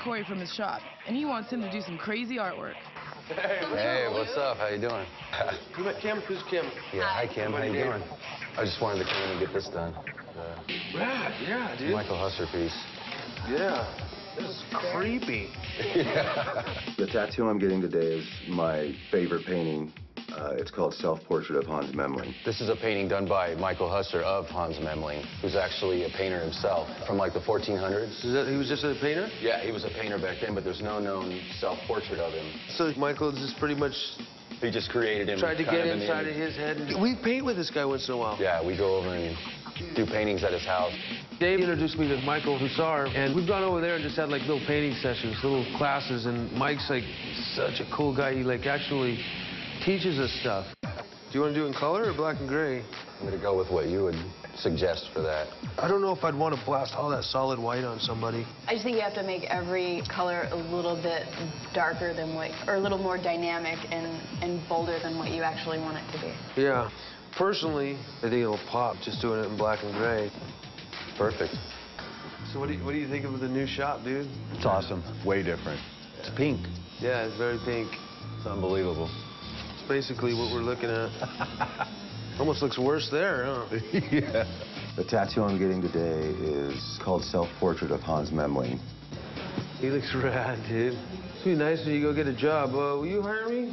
Corey from his shop, and he wants him to do some crazy artwork. Hey, what's up? How you doing? You met Kim? Who's Kim? Yeah, hi, Kim. How you doing? I just wanted to come in and get this done. Rad, yeah, dude. Michael Hussar piece. Yeah. This is creepy. Yeah. The tattoo I'm getting today is my favorite painting. It's called Self-Portrait of Hans Memling. This is a painting done by Michael Hussar of Hans Memling, who's actually a painter himself from like the 1400s. He was just a painter? Yeah, he was a painter back then, but there's no known self-portrait of him. So Michael just pretty much He just created him. tried to get inside of his head. We paint with this guy once in a while. Yeah, we go over and do paintings at his house. Dave introduced me to Michael Hussar, and we've gone over there and just had like little painting sessions, little classes, and Mike's like such a cool guy. He like actually teaches us stuff. Do you want to do it in color or black and gray? I'm gonna go with what you would suggest for that. I don't know if I'd want to blast all that solid white on somebody. I just think you have to make every color a little bit darker than what, or a little more dynamic and bolder than what you actually want it to be. Yeah. Personally, I think it'll pop just doing it in black and gray. Perfect. So what do you think of the new shop, dude? It's awesome. Way different. It's pink. Yeah, it's very pink. It's unbelievable. It's basically what we're looking at. Almost looks worse there, huh? Yeah. The tattoo I'm getting today is called Self-Portrait of Hans Memling. He looks rad, dude. It's gonna be nice when you go get a job. Will you hire me?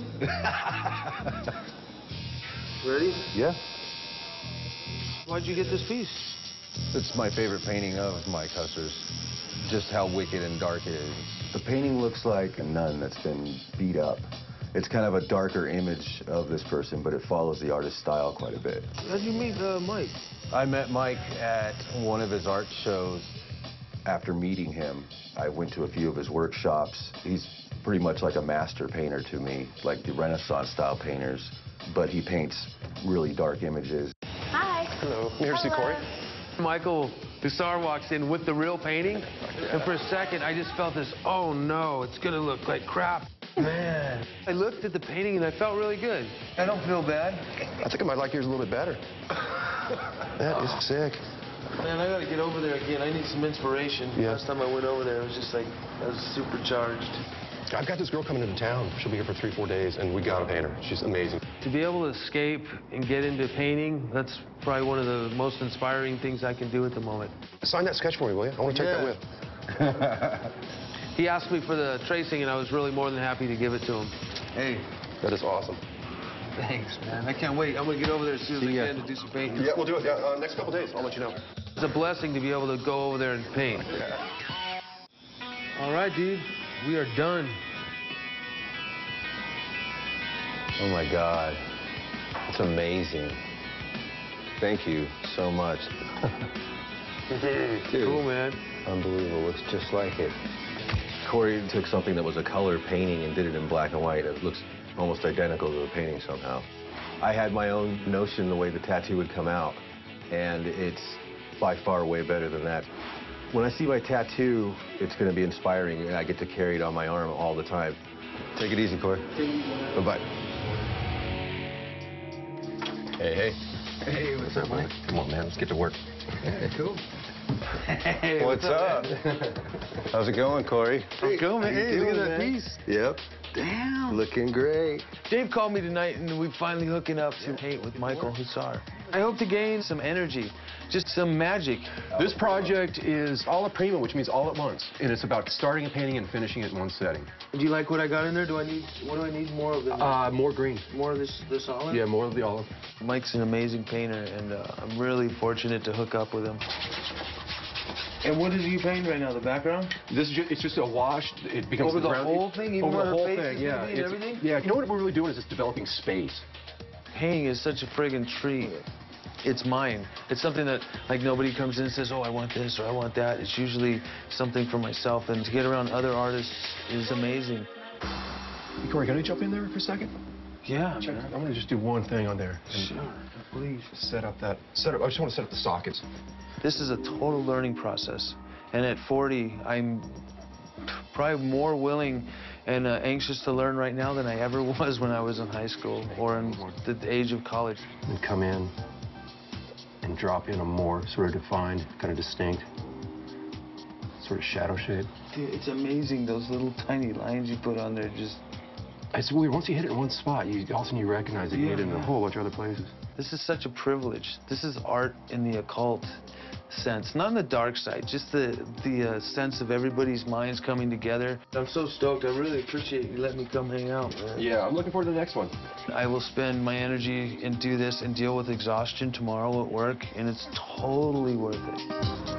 Ready? Yeah. Why'd you get this piece? It's my favorite painting of Mike Hussar's. Just how wicked and dark it is. The painting looks like a nun that's been beat up. It's kind of a darker image of this person, but it follows the artist's style quite a bit. How'd you meet Mike? I met Mike at one of his art shows. After meeting him, I went to a few of his workshops. He's pretty much like a master painter to me, like the Renaissance-style painters, but he paints really dark images. Hi. Hello. You here to see Corey? Michael Hussar walks in with the real painting, and for a second, I just felt this, oh no, it's gonna look like crap. Man, I looked at the painting and I felt really good. I don't feel bad. I think I might like yours a little bit better. That is sick. Man, I gotta get over there again. I need some inspiration. Yeah. Last time I went over there, it was just like, I was supercharged. I've got this girl coming into town. She'll be here for 3-4 days, and we gotta paint her. She's amazing. To be able to escape and get into painting, that's probably one of the most inspiring things I can do at the moment. Sign that sketch for me, will you? I want to take that with. He asked me for the tracing, and I was really more than happy to give it to him. Hey, that is awesome. Thanks, man. I can't wait. I'm gonna get over there as soon as I can to do some painting. Yeah, we'll do it. Yeah, next couple days, I'll let you know. It's a blessing to be able to go over there and paint. All right, dude. We are done. Oh my God. It's amazing. Thank you so much. Dude, Cool, man. unbelievable. Looks just like it. Corey took something that was a color painting and did it in black and white. It looks almost identical to the painting somehow. I had my own notion the way the tattoo would come out, and it's by far way better than that. When I see my tattoo, it's going to be inspiring, and I get to carry it on my arm all the time. Take it easy, Corey. Bye-bye. Hey, hey. Hey, what's up, Mike? Come on, man, let's get to work. Cool. Hey, what's up? How's it going, Corey? Hey, cool, man. Hey, look at that piece. Yep. Damn. Looking great. Dave called me tonight, and we're finally hooking up to paint with Michael Hussar. I hope to gain some energy, just some magic. This project is all a prima, which means all at once. And it's about starting a painting and finishing it in one setting. Do you like what I got in there? What do I need more of? More green. More of this olive? Yeah, more of the olive. Mike's an amazing painter, and I'm really fortunate to hook up with him. And what is you painting right now? The background? This is it's just a wash. It becomes Over the ground. whole thing, even Over where the her whole face thing, is yeah. gonna be and everything? Yeah, you know what we're really doing is just developing space. Painting is such a friggin' treat. It's mine. It's something that, like, nobody comes in and says, oh, I want this or I want that. It's usually something for myself, and to get around other artists is amazing. Hey, Corey, can I jump in there for a second? Yeah, Check. man. I want to just do one thing on there. Sure, please. Set up that. I just want to set up the sockets. This is a total learning process. And at 40, I'm probably more willing and anxious to learn right now than I ever was when I was in high school or in the age of college. And come in and drop in a more sort of defined, kind of distinct, sort sort of shadow shape. Dude, it's amazing, those little tiny lines you put on there. Just. It's weird. Once you hit it in one spot, all of a sudden you recognize that you hit it in a whole bunch of other places. This is such a privilege. This is art in the occult sense, not in the dark side, just the sense of everybody's minds coming together. I'm so stoked. I really appreciate you letting me come hang out, man. Yeah, I'm looking forward to the next one. I will spend my energy and do this and deal with exhaustion tomorrow at work, and it's totally worth it.